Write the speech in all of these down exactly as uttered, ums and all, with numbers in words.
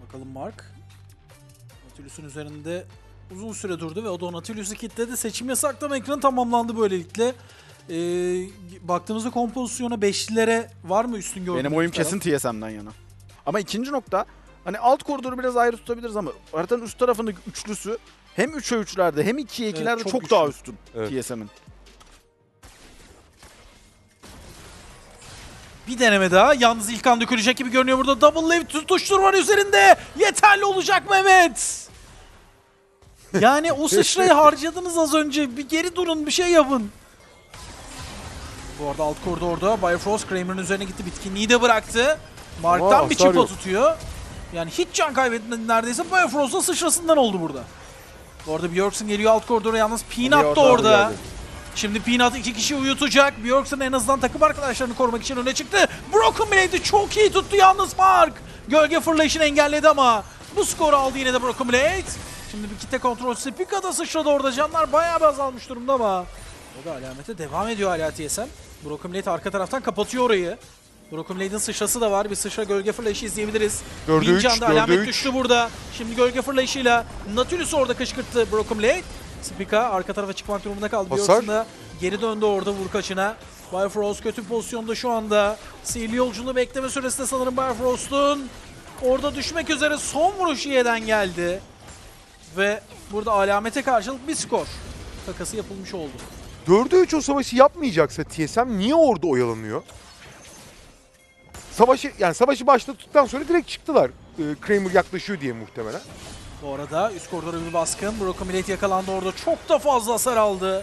Bakalım Mark. Nautilus'un üzerinde uzun süre durdu ve o da Nautilus'u kilitledi. Seçim yasaklama ekranı tamamlandı böylelikle. Ee, baktığımızda kompozisyona beşlilere var mı üstün gördüğünüz? Benim oyum kesin T S M'den yana. Ama ikinci nokta, hani alt koridoru biraz ayrı tutabiliriz ama haritanın üst tarafındaki üçlüsü hem üçe üçlerde hem ikiye ikilerde Evet, çok çok, güçlü. daha üstün Evet. T S M'in. Bir deneme daha. Yalnız ilk an dökülecek gibi görünüyor burada. Double Lift tutuşturma üzerinde. Yeterli olacak Mehmet. Yani o sıçrayı harcadınız az önce. Bir geri durun, bir şey yapın. Bu arada alt koridorda Bifrost Kramer'ın üzerine gitti. Bitkinliği de bıraktı. Mark'tan Ama bir hasar çıpa yok. tutuyor. Yani hiç can kaybetmedi neredeyse. Bifrost'un sıçrasından oldu burada. Bu arada Bjorksen geliyor alt koridora. Yalnız Peanut da orada. Şimdi Peanut iki kişi uyutacak. Bjorksen en azından takım arkadaşlarını korumak için öne çıktı. Broken Blade'i çok iyi tuttu yalnız Mark. Gölge fırlayışını engelledi ama bu skoru aldı yine de Broken Blade. Şimdi bir kitle kontrol. Spica da sıçradı orada. Canlar bayağı bir azalmış durumda ama o da alamete devam ediyor hala T S M. Broken Blade arka taraftan kapatıyor orayı. Broken Blade'in sıçrası da var. Bir sıçra gölge fırlayışı izleyebiliriz. Dörde Bin üç, Can'da dörde alamet üç. düştü burada. Şimdi gölge fırlayışıyla Nautilus orada kışkırttı Broken Blade. Spica arka tarafa çıkmak durumunda kaldı. Hasar. Bjorksen da geri döndü orada vurkaçına. Bifrost kötü bir pozisyonda şu anda. Sihirli yolculuğu bekleme süresinde sanırım Bifrost'un. Orada düşmek üzere son vuruş Ye'den geldi. Ve burada alamete karşılık bir skor takası yapılmış oldu. dörde üç o savaşı yapmayacaksa T S M niye orada oyalanıyor? Savaşı yani savaşı başlattıktan sonra direkt çıktılar. Ee, Kramer yaklaşıyor diye muhtemelen. Bu arada üst koridora bir baskın. Broken Blade yakalandı orada. Çok da fazla hasar aldı.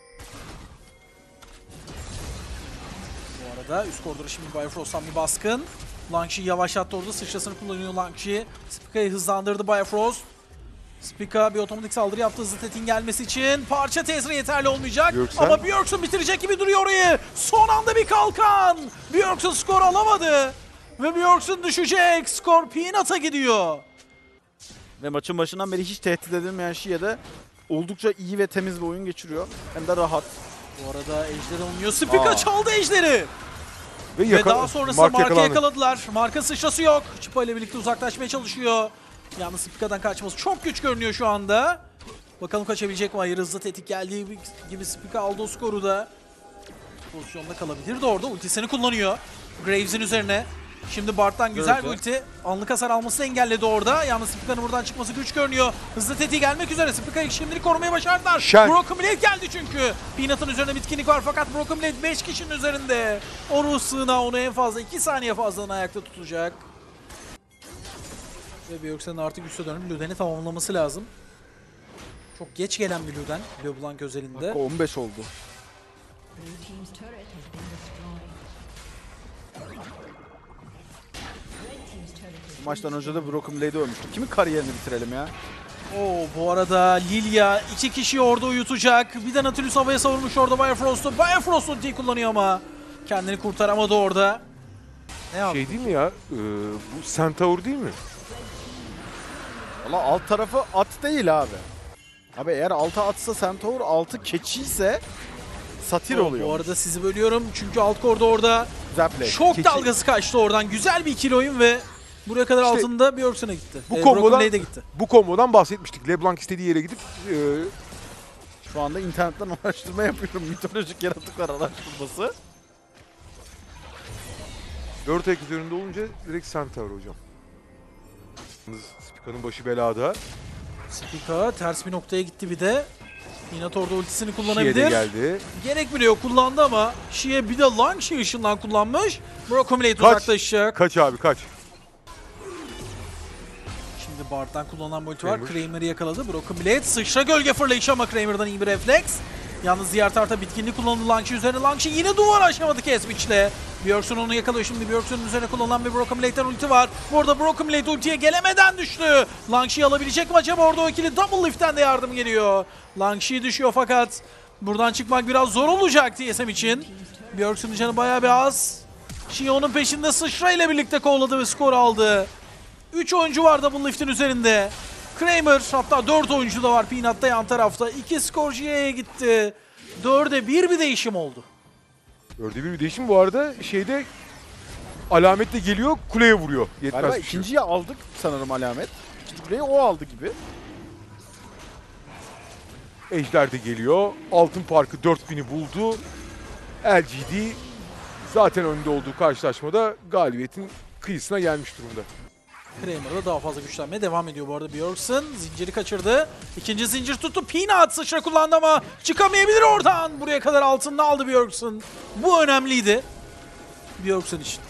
Bu arada üst koridora şimdi Bifrost'tan bir baskın. Langshi yavaşlattı orada. Sıçrasını kullanıyor Langshi. Spica'yı hızlandırdı Bifrost. Spica bir otomatik saldırı yaptı hızlı tetin gelmesi için. Parça tesiri yeterli olmayacak. Bjorksen. Ama Bjorksen bitirecek gibi duruyor orayı. Son anda bir kalkan. Bjorksen skor alamadı. Ve Bjorksen düşecek. Skor Peanut'a gidiyor. Ve maçın başından beri hiç tehdit edilmeyen Şiye'de oldukça iyi ve temiz bir oyun geçiriyor. Hem de rahat. Bu arada Ejder alınıyor. Spica Aa. çaldı Ejder'i. Ve, Ve yaka- daha sonrasında Mark Mark'ı yakalandı. yakaladılar. Mark'ın sıçrası yok. Çıpa ile birlikte uzaklaşmaya çalışıyor. Yalnız Spica'dan kaçması çok güç görünüyor şu anda. Bakalım kaçabilecek mi? Hayır, hızlı tetik geldiği gibi Spica aldı o skoru da. Pozisyonda kalabilirdi orada. Ultisini kullanıyor. Graves'in üzerine. Şimdi Bart'tan güzel Evet, bir evet. ulti. Anlık hasar almasını engelledi orada. Yalnız Spica'nın buradan çıkması güç görünüyor. Hızlı tetiği gelmek üzere. Spica'yı şimdilik korumaya başardılar. Şen. Broken Blade geldi çünkü. Peanut'ın üzerine bitkinlik var fakat Broken Blade beş kişinin üzerinde. O ruh sığınağı onu en fazla iki saniye fazladan ayakta tutacak. Ve Bjorksen'in artık üste dönüp Luden'i tamamlaması lazım. Çok geç gelen bir Luden. LeBlanc özelinde. Dakika on beş oldu. Blue team's turret has been destroyed. Red team's turret has Bu maçtan önce de Broken Blade'i ölmüştük. Kimin kariyerini bitirelim ya? Oo, bu arada Lilia iki kişiyi orada uyutacak. Bir de Nautilus havaya savurmuş orada Bifrost'u. Bifrost ultiyi kullanıyor ama kendini kurtaramadı orada. Ne yaptı? Şey değil mi ya? Ee, bu Centaur değil mi? Valla alt tarafı at değil abi. Abi eğer altı atsa Centaur, altı keçi ise satir Oo, oluyor. Bu arada sizi bölüyorum çünkü alt koridor orada. Güzel play. Şok Keçi- dalgası kaçtı oradan. Güzel bir ikili oyun ve buraya kadar İşte altında Bjorksen'e gitti. bu Ee, kombodan- Broken Blade'e gitti. Bu kombodan bahsetmiştik. LeBlanc istediği yere gidip e, Şu anda internetten araştırma yapıyorum. Mitolojik yaratıklar araştırması. dört ayak üzerinde olunca direkt Centaur hocam. Yalnız Spica'nın başı belada. Spica ters bir noktaya gitti bir de. Peanut orada ultisini Şiye de kullanabilir. geldi. Gerek bile yok, kullandı ama Şiye bir de Langshi ışından kullanmış. Broken Blade Kaç. uzaklaşacak. Kaç abi kaç. Şimdi Bart'tan kullanılan bir ulti var. Kramer. Kramer'ı yakaladı. Broken Blade sıçra gölge fırlayışı ama Kramer'dan iyi bir refleks. Yalnız diğer tarafta bitkinlik kullanıldı Langshi üzerine. Langshi yine duvar aşamadı Kesmiç'le. Bjorksen onu yakalıyor şimdi. Bjorksen'in üzerine kullanılan bir Broken Blade'den ulti var. Bu arada Broken Blade ultiye gelemeden düştü. Langshi'yi alabilecek mi acaba? Orada o ikili Double Lift'ten de yardım geliyor. Langshi düşüyor fakat buradan çıkmak biraz zor olacak T S M için. Bjorksen'in canı bayağı bir az. Şi onun peşinde sıçra ile birlikte kovladı ve skor aldı. üç oyuncu var Double Lift'in üzerinde. Kramer, hatta dört oyuncu da var Peanut'ta yan tarafta. iki skor Şiye'ye gitti. dörde bir bir değişim oldu. Dörde bir bir değişim bu arada şeyde alametle geliyor, kuleye vuruyor. Yetmez Galiba bir şey. ikinciyi aldık sanırım alamet. İkinci kuleyi o aldı gibi. Ejder de geliyor. Altın Parkı dört bini buldu. L G D zaten önde olduğu karşılaşmada galibiyetin kıyısına gelmiş durumda. Kramer da daha fazla güçlenmeye devam ediyor bu arada. Bjorksen zinciri kaçırdı. İkinci zincir tuttu. Peanut sıçra kullandı ama çıkamayabilir oradan. Buraya kadar altında aldı Bjorksen. Bu önemliydi Bjorksen için.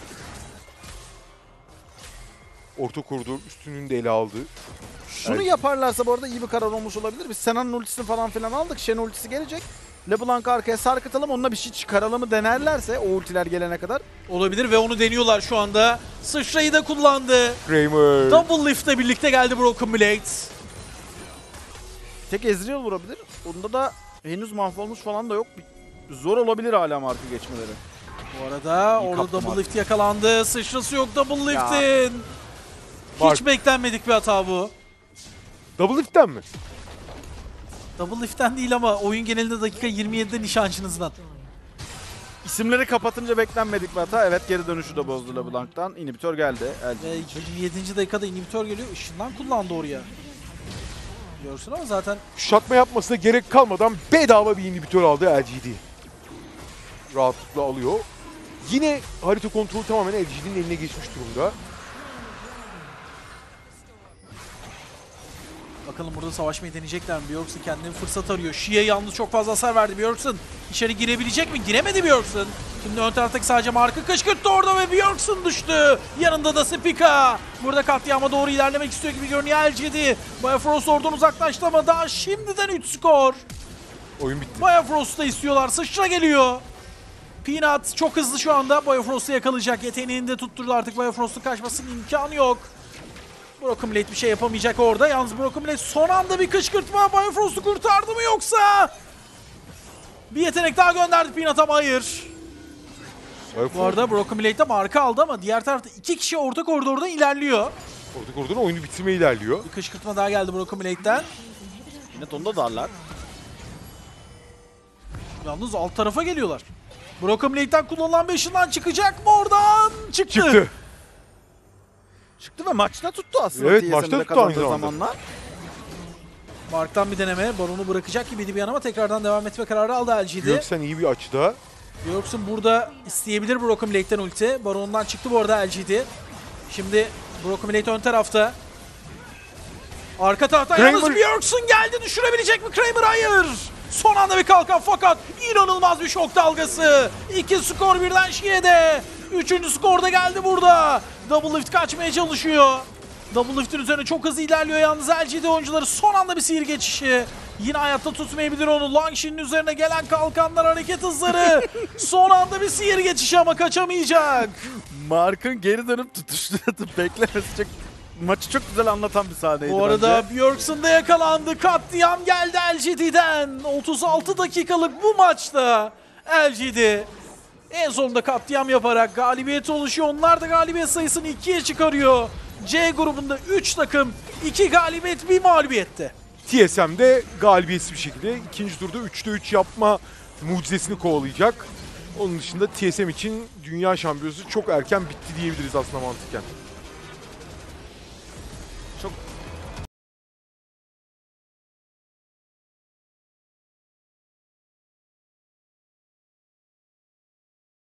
Orta koridor üstünün de ele aldı. Şunu Evet. yaparlarsa bu arada iyi bir karar olmuş olabilir. Biz Sena'nın ultisini falan filan aldık. Shen ultisi gelecek. LeBlanc'ı arkaya sarkıtalım. Onunla bir şey çıkaralım denerlerse o ultiler gelene kadar. Olabilir ve onu deniyorlar şu anda. Sıçrayı da kullandı. Kramer. Double lift'le birlikte geldi Broken Blade. Tek Ezreal vurabilir. Onda da henüz mahvolmuş falan da yok. Zor olabilir hala markı geçmeleri. Bu arada İyi orada kaptım double abi. lift yakalandı. Sıçrası yok double Ya. lift'in. Hiç Mark. beklenmedik bir hata bu. Double lift'ten mi? Double lift'ten değil ama oyun genelinde dakika yirmi yedide nişancınızdan. İsimleri kapatınca beklenmedik bir hata. Evet, geri dönüşü de bozdu LeBlanc'tan. İnhibitör geldi. Ve yirmi yedinci dakikada inhibitör geliyor. Işından kullandı oraya. Görsün ama zaten Kuşatma yapmasına gerek kalmadan bedava bir inhibitör aldı L G D. Rahatlıkla alıyor. Yine harita kontrolü tamamen L G D'nin eline geçmiş durumda. bakalım burada savaşmayı deneyecekler mi? Bjorksen kendine fırsat arıyor. Shia'ya yalnız çok fazla hasar verdi Bjorksen. İçeri girebilecek mi? Giremedi Bjorksen. Şimdi ön taraftaki sadece Mark'ı kışkırttı orada ve Bjorksen düştü. Yanında da Spica. Burada katliama doğru ilerlemek istiyor gibi görünüyor L G D. Bifrost oradan uzaklaştı ama daha şimdiden üç skor. Oyun bitti. Bifrost'u da istiyorlar. Sıçra geliyor. Peanut çok hızlı şu anda. Bifrost'u yakalayacak. Yeteneğini de tutturdu artık. Bifrost'un kaçmasının imkanı yok. Broken Blade bir şey yapamayacak orada. Yalnız Broken Blade son anda bir kışkırtma. Bifrost'u kurtardı mı yoksa? Bir yetenek daha gönderdi Peanut ama hayır. Bu arada Broken Blade de marka aldı ama diğer tarafta iki kişi orta koridorda ilerliyor. Orta koridorun oyunu bitirmeye ilerliyor. Bir kışkırtma daha geldi Broken Blade'den. Yine tonda darlar. Yalnız alt tarafa geliyorlar. Broken Blade'den kullanılan beşinden çıkacak mı oradan? Çıktı. Çıktı. Çıktı ve maçta tuttu aslında. Evet, T S M'de maçta tuttu kazandığı aynı zamanda. zamanlar. Mark'tan bir deneme. Baron'u bırakacak gibiydi bir an ama tekrardan devam etme kararı aldı L G D. Bjorksen iyi bir açıda. Bjorksen burada isteyebilir Broken Blade'den ulti. Baron'dan çıktı bu arada L G D. Şimdi Broken Blade ön tarafta. Arka taraftan Kramer. yalnız Bjorksen geldi. Düşürebilecek mi Kramer? Hayır. Son anda bir kalkan fakat inanılmaz bir şok dalgası. İki skor birden Shia'de. Üçüncü skor da geldi burada. Double lift kaçmaya çalışıyor. Double lift'in üzerine çok hızlı ilerliyor yalnız L G D oyuncuları. Son anda bir sihir geçişi. Yine hayatta tutmayabilir onu. Langshin'in üzerine gelen kalkanlar, hareket hızları. Son anda bir sihir geçişi ama kaçamayacak. Mark'ın geri dönüp tutuşturup beklemesi çok... Maçı çok güzel anlatan bir sahneydi Bu arada bence. Bjorksen de yakalandı. Katliam geldi L G D'den. otuz altı dakikalık bu maçta L G D en sonunda katliam yaparak galibiyet oluşuyor. Onlar da galibiyet sayısını ikiye çıkarıyor. C grubunda üç takım, iki galibiyet, bir mağlubiyette. T S M'de galibiyetsiz bir şekilde ikinci turda üçte üç yapma mucizesini kovalayacak. Onun dışında T S M için dünya şampiyonası çok erken bitti diyebiliriz aslında mantıken.